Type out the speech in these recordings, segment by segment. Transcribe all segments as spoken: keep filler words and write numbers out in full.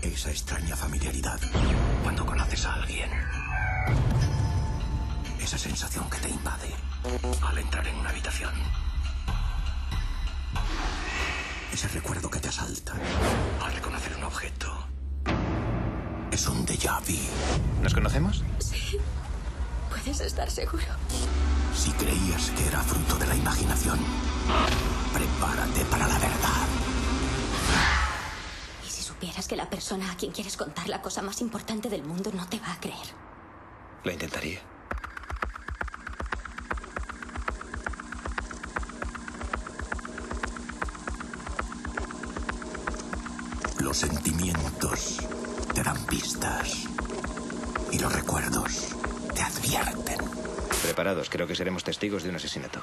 Esa extraña familiaridad cuando conoces a alguien. Esa sensación que te invade al entrar en una habitación. Ese recuerdo que te asalta al reconocer un objeto. Es un déjà vu. ¿Nos conocemos? Sí. Puedes estar seguro. Si creías que era fruto de la imaginación, prepárate para la verdad. ¿Y si supieras que la persona a quien quieres contar la cosa más importante del mundo no te va a creer? Lo intentaría. Los sentimientos te dan pistas y los recuerdos te advierten. Preparados, creo que seremos testigos de un asesinato.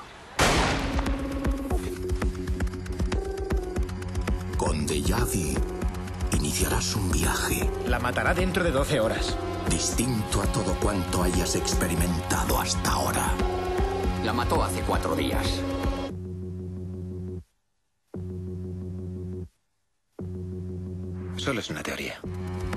Con déjà vu iniciarás un viaje La matará dentro de doce horas. distinto a todo cuanto hayas experimentado hasta ahora. La mató hace cuatro días. Solo es una teoría.